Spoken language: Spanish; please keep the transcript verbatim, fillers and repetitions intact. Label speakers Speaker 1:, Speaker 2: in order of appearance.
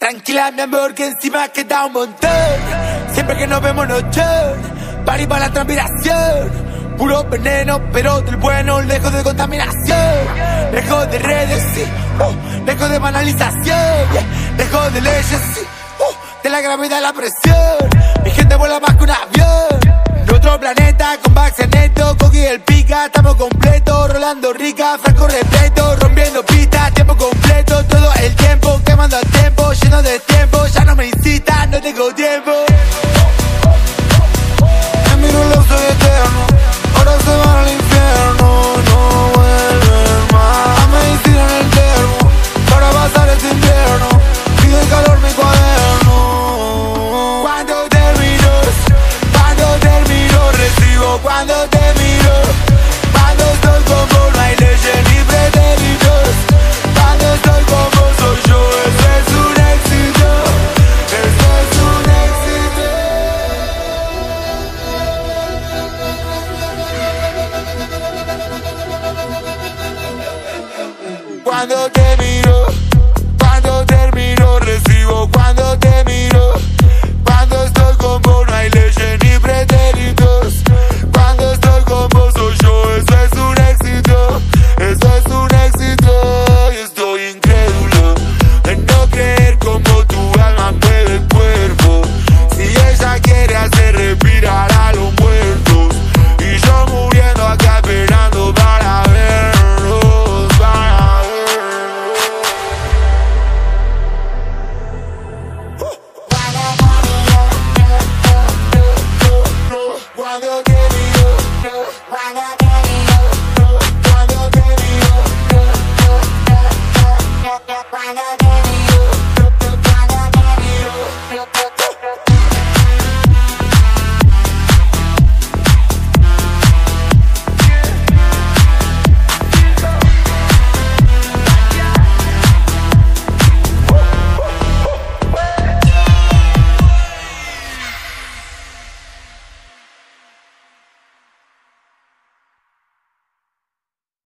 Speaker 1: Tranquila mi amor que encima queda un montón. Siempre que nos vemos nos lloran. Party para la transpiración. Puro veneno, pero del bueno, lejos de contaminación. Lejos de redes, sí, uh, lejos de banalización, yeah. Lejos de leyes, sí, uh, de la gravedad, la presión. Mi gente vuela más que un avión. En otro planeta, con Bax neto, Coqui el pica, estamos completos. Rolando rica, franco respeto, rompiendo pistas, tiempo completo. Todo el tiempo, quemando el tiempo, lleno de tiempo. Ya no me incitas, no tengo tiempo.